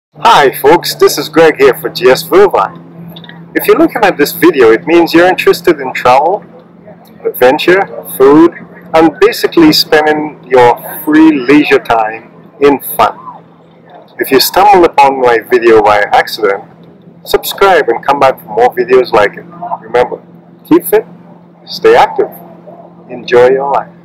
Hi folks, this is Greg here for GSvervine. If you're looking at this video, it means you're interested in travel, adventure, food, and basically spending your free leisure time in fun. If you stumble upon my video by accident, subscribe and come back for more videos like it. Remember, keep fit, stay active, enjoy your life.